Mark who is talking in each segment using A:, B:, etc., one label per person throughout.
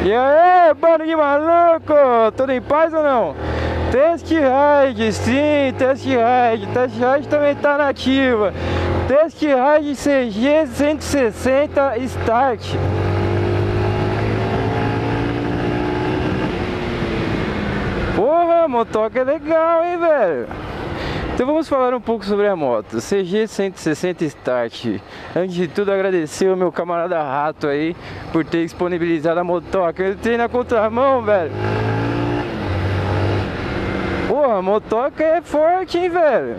A: E aí, bando de maluco, tudo em paz ou não? Test Ride, sim, Test Ride também tá na ativa. Test Ride CG 160 Start. Porra, a motoca é legal, hein, velho? Então vamos falar um pouco sobre a moto CG 160 Start. Antes de tudo, agradecer ao meu camarada Rato aí por ter disponibilizado a motoca. Eu entrei na contramão, velho. Porra, a motoca é forte, hein, velho?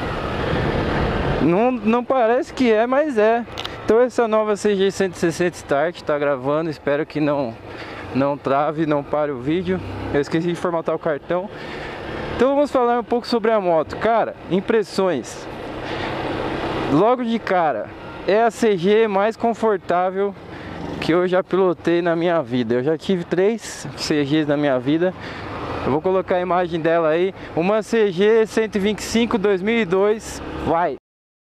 A: Não parece que é, mas é. Então essa nova CG 160 Start tá gravando. Espero que não trave, não pare o vídeo. Eu esqueci de formatar o cartão. Então vamos falar um pouco sobre a moto. Cara, impressões. Logo de cara, é a CG mais confortável que eu já pilotei na minha vida. Eu já tive 3 CGs na minha vida. Eu vou colocar a imagem dela aí. Uma CG 125 2002. Vai!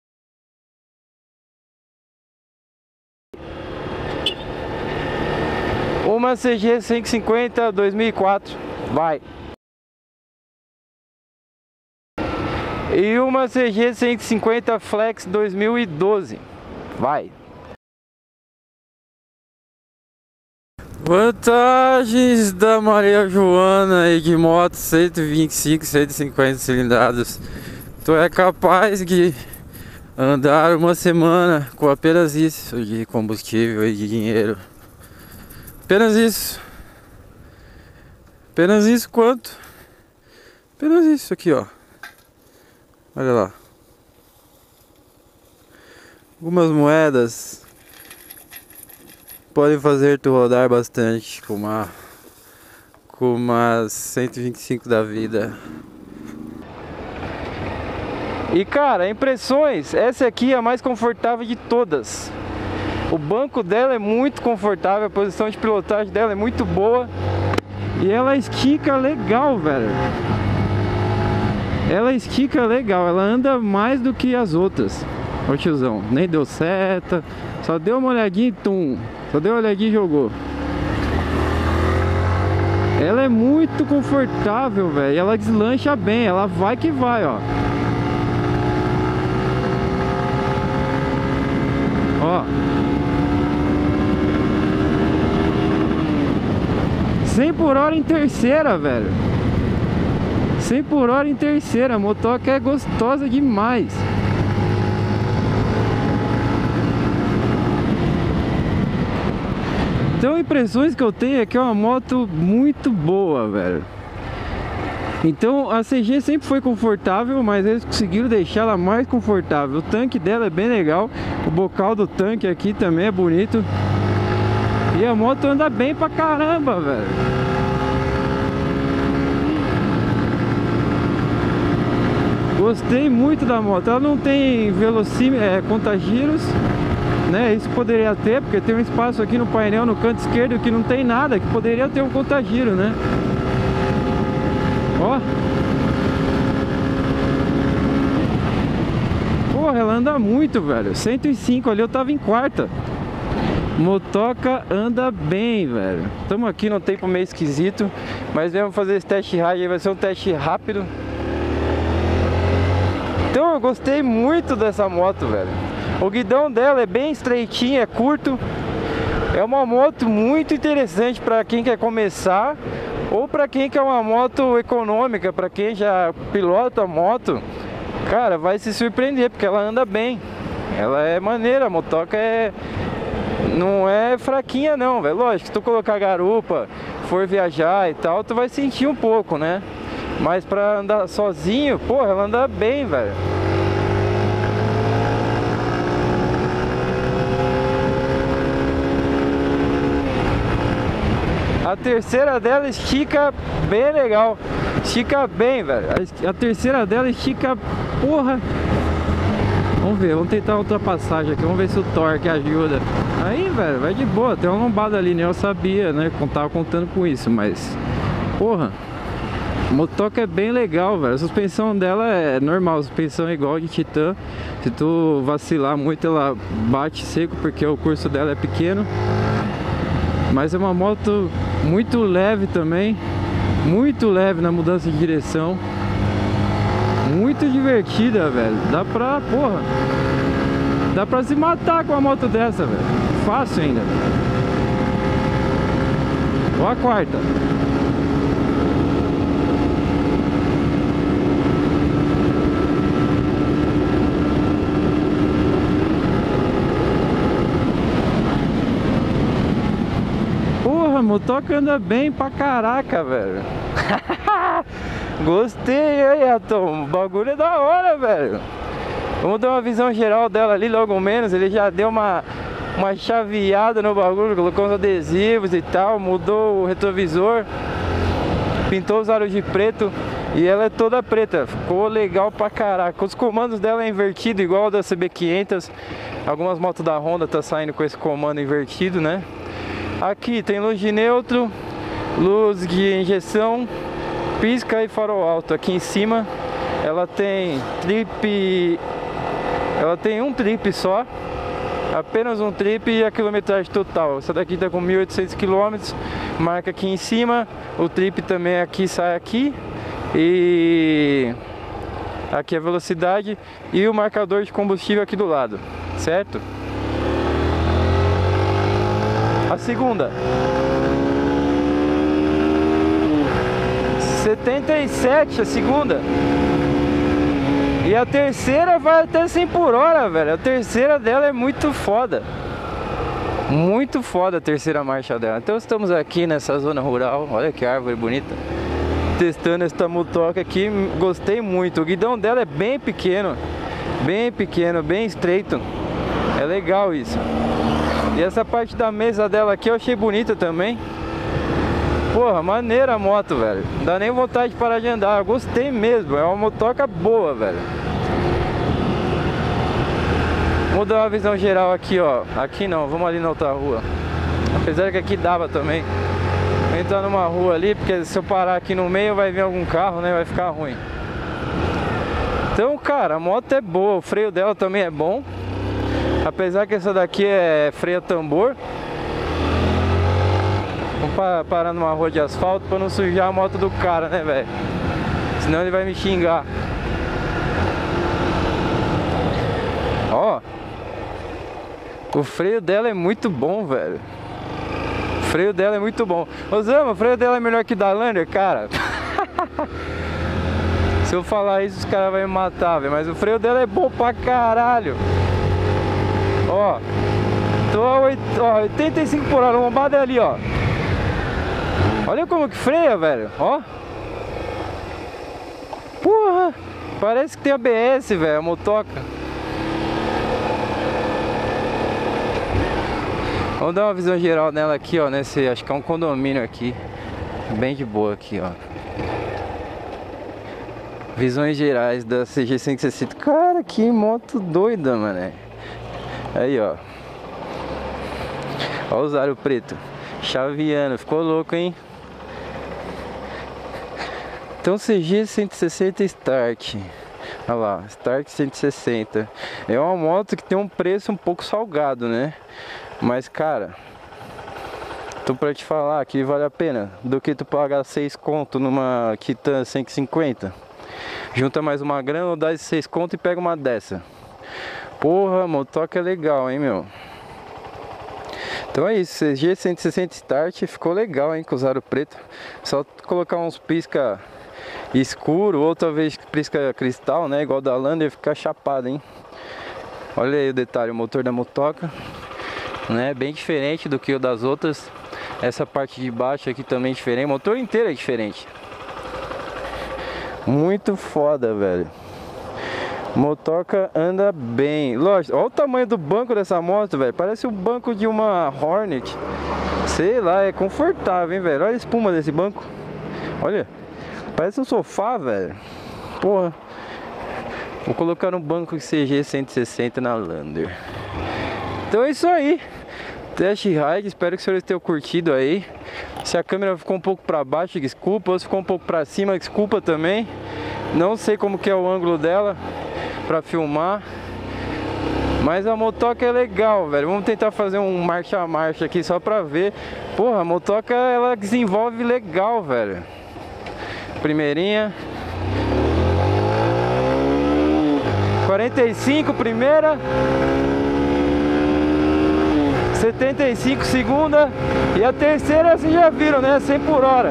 A: Uma CG 150 2004. Vai! E uma CG 150 Flex 2012. Vai! Vantagens da Maria Joana e de moto 125, 150 cilindradas. Tu é capaz de andar uma semana com apenas isso de combustível e de dinheiro. Apenas isso. Apenas isso quanto? Apenas isso aqui, ó. Olha lá. Algumas moedas podem fazer tu rodar bastante com uma 125 da vida. E cara, impressões, essa aqui é a mais confortável de todas. O banco dela é muito confortável, a posição de pilotagem dela é muito boa. E ela estica legal, velho. Ela estica legal, ela anda mais do que as outras. Ô tiozão, nem deu seta, só deu uma olhadinha e tum. Só deu uma olhadinha e jogou. Ela é muito confortável, velho. Ela deslancha bem, ela vai que vai, ó. Ó. 100 por hora em terceira, velho. 100 por hora em terceira. A motoca é gostosa demais. Então, impressões que eu tenho é que é uma moto muito boa, velho. Então, a CG sempre foi confortável, mas eles conseguiram deixar ela mais confortável. O tanque dela é bem legal. O bocal do tanque aqui também é bonito. E a moto anda bem pra caramba, velho. Gostei muito da moto. Ela não tem conta-giros, né? Isso poderia ter, porque tem um espaço aqui no painel no canto esquerdo que não tem nada, que poderia ter um conta-giro, né? Ó. Porra, ela anda muito, velho. 105 ali, eu tava em quarta. Motoca anda bem, velho. Estamos aqui num tempo meio esquisito, mas vamos fazer esse test ride aí, vai ser um teste rápido. Então eu gostei muito dessa moto, velho. O guidão dela é bem estreitinho, é curto. É uma moto muito interessante para quem quer começar ou para quem quer uma moto econômica, para quem já pilota a moto. Cara, vai se surpreender porque ela anda bem. Ela é maneira, a motoca não é fraquinha não, velho. Lógico, se tu colocar garupa, for viajar e tal, tu vai sentir um pouco, né? Mas pra andar sozinho, porra, ela anda bem, velho. A terceira dela estica bem legal. Estica bem, velho. A terceira dela estica, porra. Vamos ver, vamos tentar a ultrapassagem aqui. Vamos ver se o torque ajuda. Aí, velho, vai de boa. Tem uma lombada ali, né? Eu sabia, né? Tava contando com isso, mas... Porra. A motoca é bem legal, velho. A suspensão dela é normal, a suspensão é igual de Titan. Se tu vacilar muito, ela bate seco, porque o curso dela é pequeno. Mas é uma moto Muito leve também. Muito leve na mudança de direção. Muito divertida, velho. Dá pra, porra, dá pra se matar com uma moto dessa, velho. Fácil ainda. Ó a quarta. Porra, a motoca anda bem pra caraca, velho. Gostei aí, Atom. O bagulho é da hora, velho. Vamos dar uma visão geral dela ali, logo menos. Ele já deu uma chaveada no bagulho, colocou uns adesivos e tal, mudou o retrovisor, pintou os aros de preto e ela é toda preta. Ficou legal pra caraca. Os comandos dela é invertido, igual o da CB500. Algumas motos da Honda tá saindo com esse comando invertido, né? Aqui tem luz de neutro, luz de injeção, pisca e farol alto. Aqui em cima ela tem trip, ela tem um trip só, apenas um trip e a quilometragem total. Essa daqui tá com 1.800 km, marca aqui em cima. O trip também aqui sai aqui e aqui a velocidade e o marcador de combustível aqui do lado, certo? A segunda 77, a segunda. E a terceira vai até 100 por hora, velho. A terceira dela é muito foda. Muito foda a terceira marcha dela. Então estamos aqui nessa zona rural. Olha que árvore bonita. Testando esta motoca aqui. Gostei muito. O guidão dela é bem pequeno, bem estreito. É legal isso. E essa parte da mesa dela aqui eu achei bonita também. Porra, maneira a moto, velho. Não dá nem vontade de parar de andar. Eu gostei mesmo. É uma motoca boa, velho. Vamos dar uma visão geral aqui, ó. Aqui não, vamos ali na outra rua. Apesar que aqui dava também. Vou entrar numa rua ali, porque se eu parar aqui no meio vai vir algum carro, né? Vai ficar ruim. Então, cara, a moto é boa. O freio dela também é bom. Apesar que essa daqui é freio a tambor. Vamos parar numa rua de asfalto pra não sujar a moto do cara, né, velho? Senão ele vai me xingar. Ó, o freio dela é muito bom, velho. O freio dela é muito bom. Osama, o freio dela é melhor que o da Lander, cara. Se eu falar isso, os caras vão me matar, velho. Mas o freio dela é bom pra caralho. Ó, tô a 85 por hora, lombada é ali, ó. Olha como que freia, velho, ó. Porra, parece que tem ABS, velho, a motoca. Vamos dar uma visão geral nela aqui, ó, nesse, acho que é um condomínio aqui. Bem de boa aqui, ó. Visões gerais da CG 160. Cara, que moto doida, mano. Aí, ó. Ó os aros preto. Chaveando, ficou louco, hein? Então CG 160 Start. Olha lá, Start 160. É uma moto que tem um preço um pouco salgado, né? Mas, cara, tô pra te falar que vale a pena do que tu pagar 6 conto numa Titan 150. Junta mais uma grana, dá esses 6 conto e pega uma dessa. Porra, a motoca é legal, hein, meu? Então é isso, CG 160 Start ficou legal, hein, com o aro preto. Só colocar uns pisca escuro, outra vez pisca cristal, né, igual da Lander, fica chapado, hein. Olha aí o detalhe, o motor da motoca, né, bem diferente do que o das outras. Essa parte de baixo aqui também é diferente, o motor inteiro é diferente. Muito foda, velho. Motoca anda bem. Lógico, olha o tamanho do banco dessa moto, velho. Parece o banco de uma Hornet. Sei lá, é confortável, hein, velho. Olha a espuma desse banco. Olha, parece um sofá, velho. Porra. Vou colocar no banco CG 160 na Lander. Então é isso aí. Test ride, espero que os senhores tenham curtido aí. Se a câmera ficou um pouco para baixo, desculpa. Ou se ficou um pouco para cima, desculpa também. Não sei como que é o ângulo dela para filmar, Mas a motoca é legal, velho. Vamos tentar fazer um marcha a marcha aqui só pra ver. Porra, a motoca ela desenvolve legal, velho. Primeirinha. 45 primeira. 75 segunda. E a terceira vocês já viram, né? 100 por hora.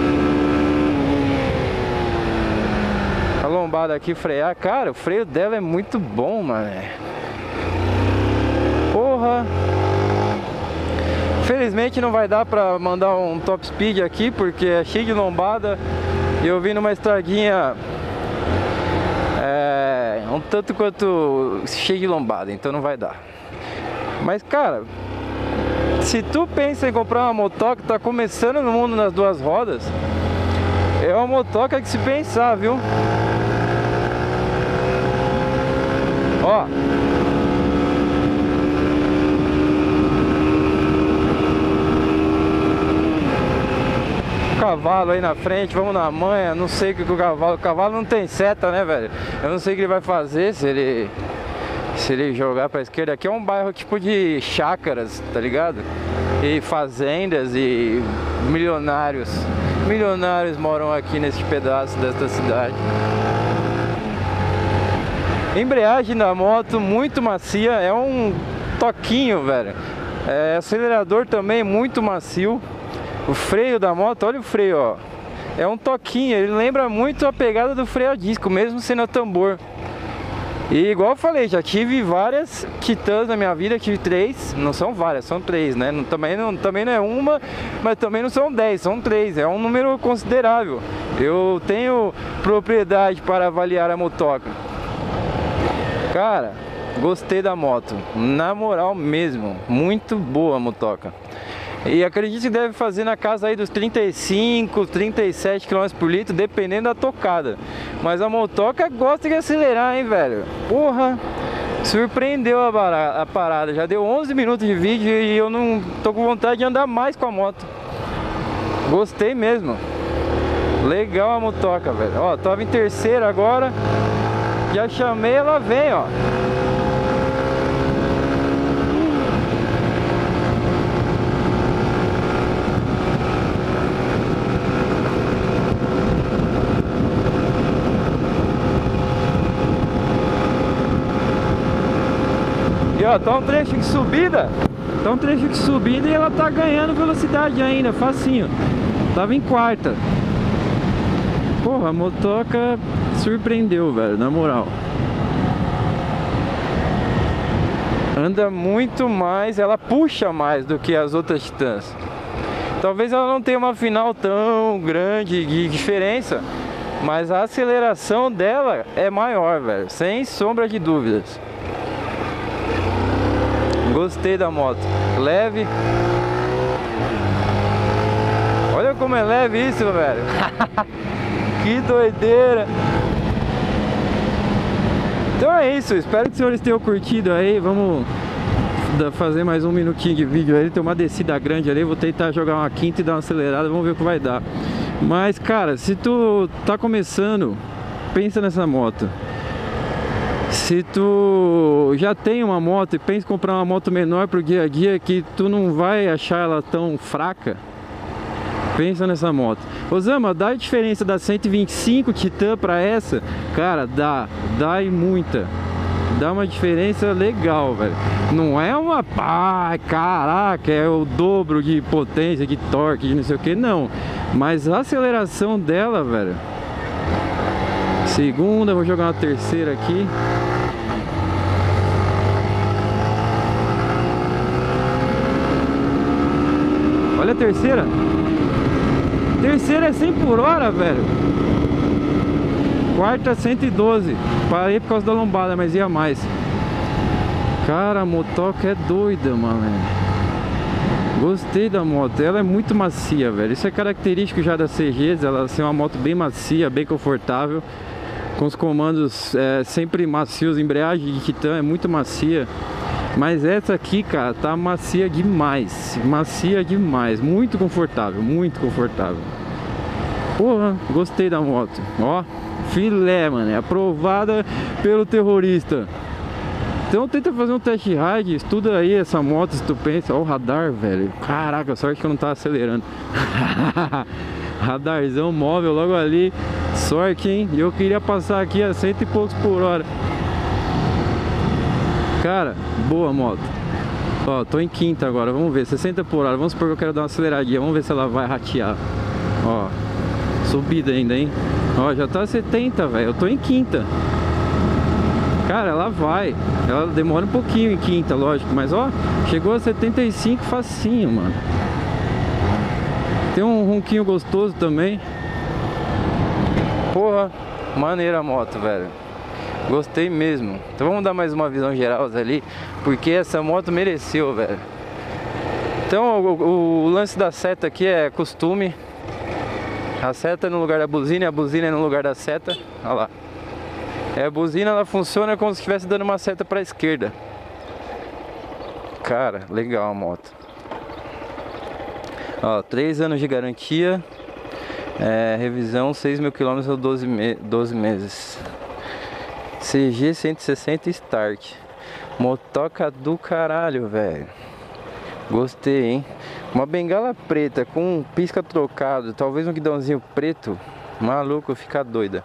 A: A lombada aqui frear. Cara, o freio dela é muito bom, mano. Porra. Felizmente não vai dar pra mandar um top speed aqui, porque é cheio de lombada. E eu vim numa estradinha um tanto quanto cheio de lombada, então não vai dar. Mas cara, se tu pensa em comprar uma motoca, tá começando no mundo nas duas rodas, é uma motoca que se pensar, viu? Ó, cavalo aí na frente, vamos na manha. Não sei o que o cavalo não tem seta, né, velho? Eu não sei o que ele vai fazer se ele jogar pra esquerda. Aqui é um bairro tipo de chácaras, tá ligado? E fazendas e milionários moram aqui nesse pedaço desta cidade. Embreagem da moto muito macia, é um toquinho, velho. Acelerador também muito macio. O freio da moto, olha o freio, ó. É um toquinho, ele lembra muito a pegada do freio a disco, mesmo sendo a tambor. E igual eu falei, já tive várias Titãs na minha vida, tive 3. Não são várias, são 3, né? Também não é uma, mas também não são 10, são 3. É um número considerável. Eu tenho propriedade para avaliar a motoca. Cara, gostei da moto, na moral mesmo, muito boa a motoca. E acredito que deve fazer na casa aí dos 35, 37 km por litro, dependendo da tocada. Mas a motoca gosta de acelerar, hein, velho? Porra, surpreendeu a parada. Já deu 11 minutos de vídeo e eu não tô com vontade de andar mais com a moto. Gostei mesmo. Legal a motoca, velho. Ó, tava em terceira agora. Já chamei, ela vem, ó. E ó, tá um trecho de subida. Tá um trecho de subida e ela tá ganhando velocidade ainda, facinho. Tava em quarta. Porra, a motoca surpreendeu, velho, na moral. Anda muito mais, ela puxa mais do que as outras Titãs. Talvez ela não tenha uma final tão grande de diferença, mas a aceleração dela é maior, velho, sem sombra de dúvidas. Gostei da moto, leve. Olha como é leve isso, velho. Que doideira. Então é isso, espero que os senhores tenham curtido aí. Vamos fazer mais um minutinho de vídeo aí. Tem uma descida grande ali, vou tentar jogar uma quinta e dar uma acelerada, vamos ver o que vai dar. Mas cara, se tu tá começando, pensa nessa moto. Se tu já tem uma moto e pensa em comprar uma moto menor pro dia a dia, que tu não vai achar ela tão fraca, pensa nessa moto. Osama, dá a diferença da 125 Titan pra essa? Cara, dá e muita. Dá uma diferença legal, velho. Não é uma, caraca, é o dobro de potência, de torque, de não sei o que, não. Mas a aceleração dela, velho. Segunda, vou jogar uma terceira aqui. Olha a terceira. Terceira é 100 por hora, velho. Quarta 112. Parei por causa da lombada, mas ia mais. Cara, a motoca é doida, mano. Gostei da moto, ela é muito macia, velho. Isso é característico já da CGs, ela é uma moto bem macia, bem confortável, com os comandos sempre macios. Embreagem de Titan é muito macia. Mas essa aqui, cara, tá macia demais. Macia demais, muito confortável, muito confortável. Porra, gostei da moto. Ó, filé, mano, é aprovada pelo terrorista. Então tenta fazer um test ride, estuda aí essa moto se tu pensa. Ó o radar, velho. Caraca, sorte que eu não tava acelerando. Radarzão móvel logo ali. Sorte, hein? E eu queria passar aqui a 100 e poucos por hora. Cara, boa moto. Ó, tô em quinta agora, vamos ver, 60 por hora. Vamos supor que eu quero dar uma aceleradinha. Vamos ver se ela vai ratear. Ó, subida ainda, hein? Ó, já tá 70, velho. Eu tô em quinta. Cara, ela vai. Ela demora um pouquinho em quinta, lógico. Mas ó, chegou a 75 facinho, mano. Tem um ronquinho gostoso também. Porra, maneira a moto, velho. Gostei mesmo. Então vamos dar mais uma visão geral ali, porque essa moto mereceu, velho. Então o lance da seta aqui é costume. A seta é no lugar da buzina e a buzina é no lugar da seta. Olha lá. A buzina, ela funciona como se estivesse dando uma seta para a esquerda. Cara, legal a moto. Ó, 3 anos de garantia. Revisão 6.000 km ou 12 meses. CG 160 Start. Motoca do caralho, velho. Gostei, hein? Uma bengala preta com um pisca trocado, talvez um guidãozinho preto. Maluco, fica doida.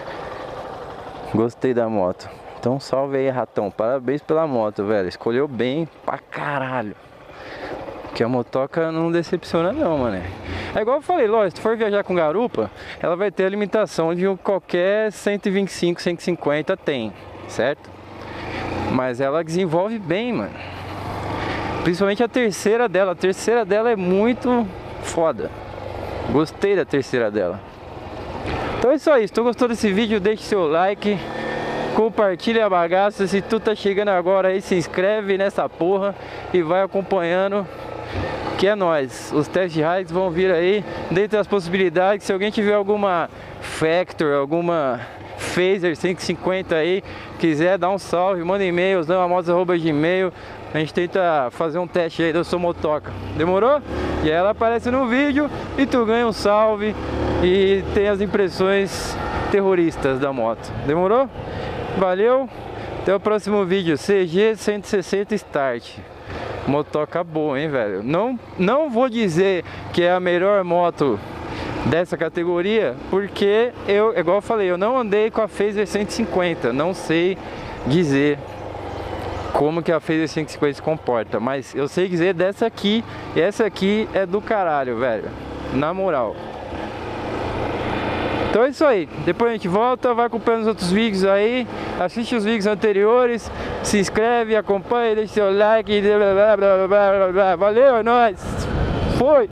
A: Gostei da moto. Então salve aí, ratão. Parabéns pela moto, velho. Escolheu bem pra caralho. Que a motoca não decepciona não, mano. É igual eu falei, lógico, se for viajar com garupa, ela vai ter a limitação de qualquer 125, 150 tem, certo? Mas ela desenvolve bem, mano. Principalmente a terceira dela. A terceira dela é muito foda. Gostei da terceira dela. Então é isso aí. Se tu gostou desse vídeo, deixe seu like, compartilha a bagaça. Se tu tá chegando agora aí, se inscreve nessa porra e vai acompanhando, que é nóis. Os test rides vão vir aí, dentre as possibilidades. Se alguém tiver alguma Factor, alguma Phaser 150 aí, quiser dar um salve, manda e-mail, usamamotos@gmail. A gente tenta fazer um teste aí da sua motoca. Demorou? E aí ela aparece no vídeo e tu ganha um salve e tem as impressões terroristas da moto. Demorou? Valeu. Até o próximo vídeo. CG 160 Start. Motoca boa, hein, velho? Não vou dizer que é a melhor moto dessa categoria, porque igual eu falei, eu não andei com a Phaser 150. Não sei dizer como que a Phaser 150 se comporta, mas eu sei dizer dessa aqui. E essa aqui é do caralho, velho. Na moral. Então é isso aí. Depois a gente volta, vai acompanhando os outros vídeos aí. Assiste os vídeos anteriores. Se inscreve, acompanha, deixa seu like. Blá, blá, blá, blá, blá, blá. Valeu, é nóis. Foi!